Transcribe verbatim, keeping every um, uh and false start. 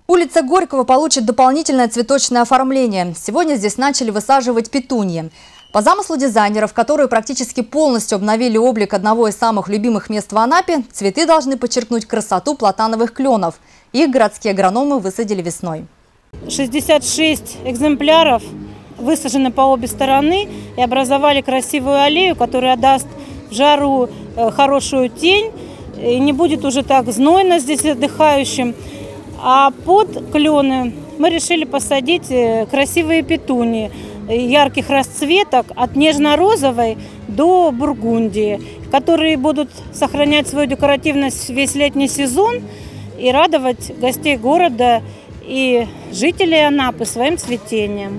Улица Горького получит дополнительное цветочное оформление. Сегодня здесь начали высаживать петуньи. По замыслу дизайнеров, которые практически полностью обновили облик одного из самых любимых мест в Анапе, цветы должны подчеркнуть красоту платановых кленов. Их городские агрономы высадили весной. шестьдесят шесть экземпляров высажены по обе стороны и образовали красивую аллею, которая даст в жару хорошую тень и не будет уже так знойно здесь отдыхающим. А под клены мы решили посадить красивые петунии ярких расцветок от нежно-розовой до бургундии, которые будут сохранять свою декоративность весь летний сезон и радовать гостей города и жителей Анапы своим цветением.